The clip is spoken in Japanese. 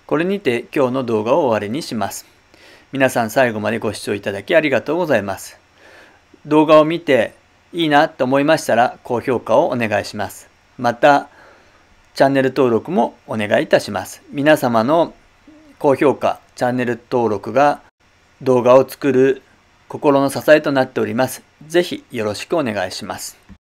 これにて今日の動画を終わりにします。皆さん最後までご視聴いただきありがとうございます。動画を見ていいなと思いましたら高評価をお願いします。また、チャンネル登録もお願いいたします。皆様の高評価、チャンネル登録が動画を作る心の支えとなっております。ぜひよろしくお願いします。